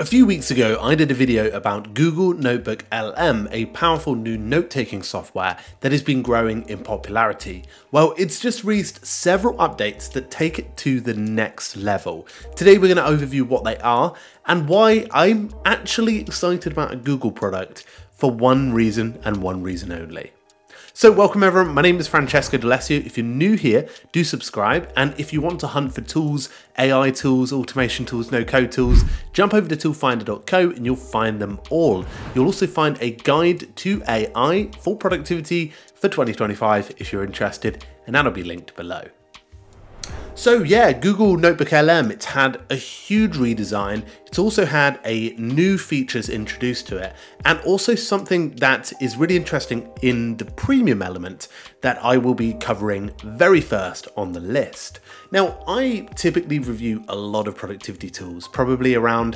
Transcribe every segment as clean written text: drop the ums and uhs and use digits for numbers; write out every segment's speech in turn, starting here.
A few weeks ago, I did a video about Google NotebookLM, a powerful new note-taking software that has been growing in popularity. Well, it's just released several updates that take it to the next level. Today, we're going to overview what they are and why I'm actually excited about a Google product for one reason and one reason only. So welcome everyone, my name is Francesco D'Alessio. If you're new here, do subscribe, and if you want to hunt for tools, AI tools, automation tools, no-code tools, jump over to toolfinder.xyz and you'll find them all. You'll also find a guide to AI for productivity for 2025 if you're interested, and that'll be linked below. So yeah, Google NotebookLM, it's had a huge redesign. It's also had a new features introduced to it, and also something that is really interesting in the premium element that I will be covering very first on the list. Now, I typically review a lot of productivity tools, probably around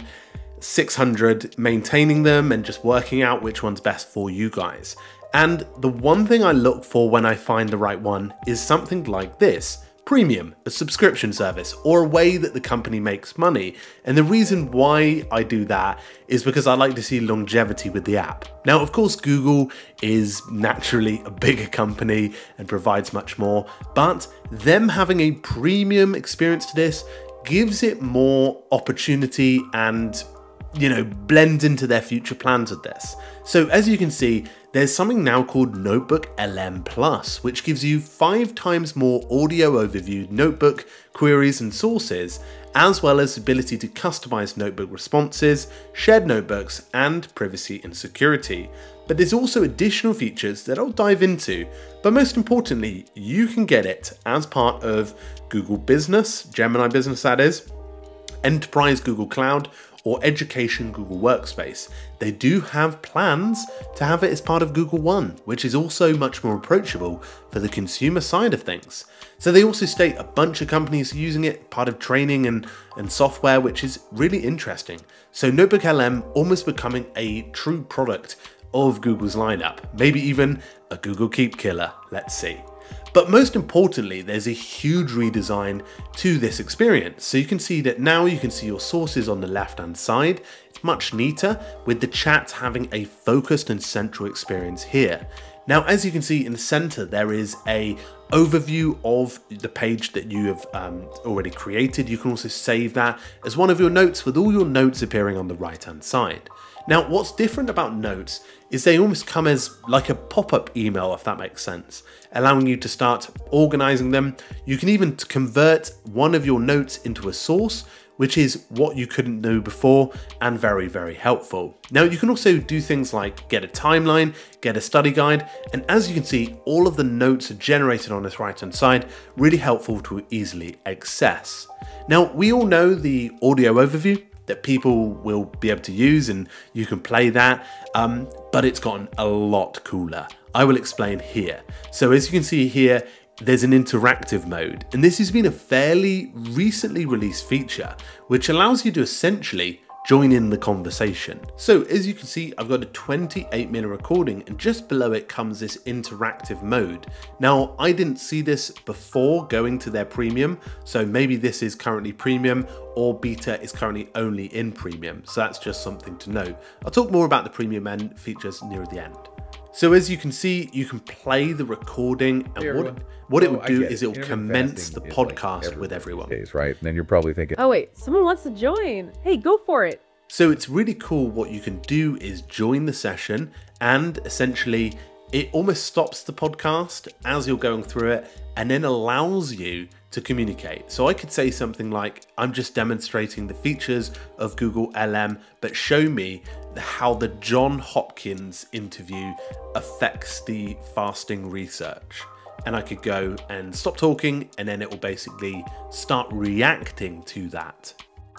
600, maintaining them and just working out which one's best for you guys. And the one thing I look for when I find the right one is something like this. Premium, a subscription service, or a way that the company makes money. And the reason why I do that is because I like to see longevity with the app. Now, of course, Google is naturally a bigger company and provides much more, but them having a premium experience to this gives it more opportunity and, you know, blends into their future plans with this. So as you can see, there's something now called NotebookLM Plus, which gives you 5 times more audio overview, notebook queries and sources, as well as the ability to customize notebook responses, shared notebooks, and privacy and security. But there's also additional features that I'll dive into, but most importantly, you can get it as part of Google Business, Gemini Business that is, Enterprise Google Cloud, or Education Google Workspace. They do have plans to have it as part of Google One, which is also much more approachable for the consumer side of things. So they also state a bunch of companies are using it, part of training and software, which is really interesting. So NotebookLM almost becoming a true product of Google's lineup, maybe even a Google Keep killer, let's see. But most importantly, there's a huge redesign to this experience. So you can see that now you can see your sources on the left-hand side. It's much neater, with the chat having a focused and central experience here. Now, as you can see in the center, there is a overview of the page that you have already created. You can also save that as one of your notes, with all your notes appearing on the right-hand side. Now, what's different about notes is they almost come as like a pop-up email, if that makes sense, allowing you to start organizing them. You can even convert one of your notes into a source, which is what you couldn't do before, and very, very helpful. Now, you can also do things like get a timeline, get a study guide, and as you can see, all of the notes are generated on this right-hand side, really helpful to easily access. Now, we all know the audio overview that people will be able to use, and you can play that, but it's gotten a lot cooler. I will explain here. So as you can see here, there's an interactive mode, and this has been a fairly recently released feature, which allows you to essentially join in the conversation. So as you can see, I've got a 28-minute recording, and just below it comes this interactive mode. Now, I didn't see this before going to their premium, so maybe this is currently premium, or beta is currently only in premium. So that's just something to know. I'll talk more about the premium end features near the end. So as you can see, you can play the recording, and what it will do is it will commence the podcast with everyone. Right? And then you're probably thinking, oh wait, someone wants to join. Hey, go for it. So it's really cool. What you can do is join the session, and essentially it almost stops the podcast as you're going through it and then allows you to communicate. So I could say something like, I'm just demonstrating the features of Google LM, but show me how the John Hopkins interview affects the fasting research. And I could go and stop talking, and then it will basically start reacting to that.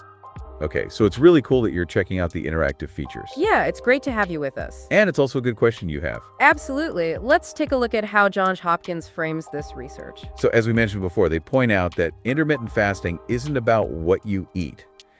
okay, so it's really cool that you're checking out the interactive features. Yeah, it's great to have you with us. And it's also a good question you have. Absolutely. Let's take a look at how Johns Hopkins frames this research. So as we mentioned before, they point out that intermittent fasting isn't about what you eat.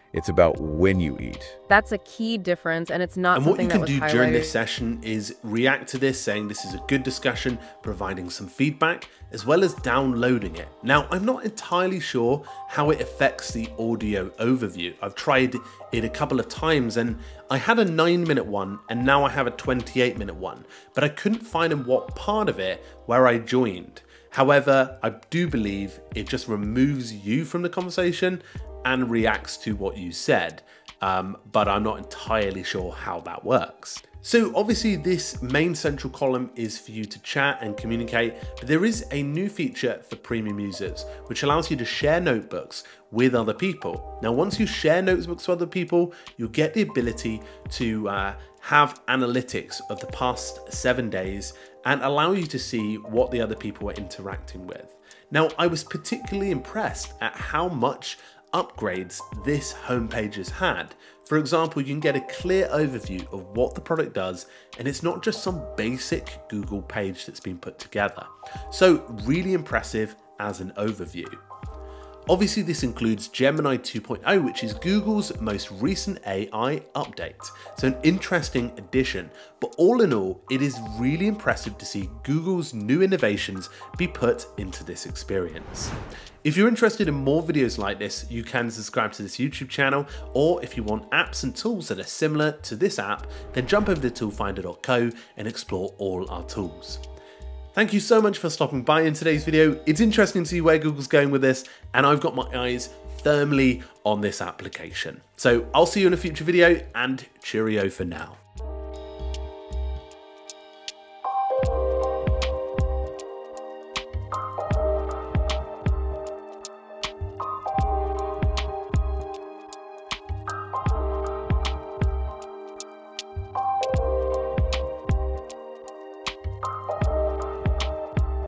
It's about when you eat. That's a key difference, and it's not And what you something can that was do during highlighted. this session is react to this, saying this is a good discussion, providing some feedback, as well as downloading it. Now, I'm not entirely sure how it affects the audio overview. I've tried it a couple of times, and I had a 9-minute one, and now I have a 28-minute one, but I couldn't find in what part of it where I joined. However, I do believe it just removes you from the conversation and reacts to what you said, but I'm not entirely sure how that works. So obviously this main central column is for you to chat and communicate, but there is a new feature for premium users, which allows you to share notebooks with other people. Now, once you share notebooks with other people, you'll get the ability to have analytics of the past 7 days and allow you to see what the other people are interacting with. Now, I was particularly impressed at how much upgrades this homepage has had. For example, you can get a clear overview of what the product does, and it's not just some basic Google page that's been put together. So really impressive as an overview. Obviously, this includes Gemini 2.0, which is Google's most recent AI update. So an interesting addition, but all in all, it is really impressive to see Google's new innovations be put into this experience. If you're interested in more videos like this, you can subscribe to this YouTube channel, or if you want apps and tools that are similar to this app, then jump over to toolfinder.co and explore all our tools. Thank you so much for stopping by in today's video. It's interesting to see where Google's going with this, and I've got my eyes firmly on this application. So I'll see you in a future video, and cheerio for now.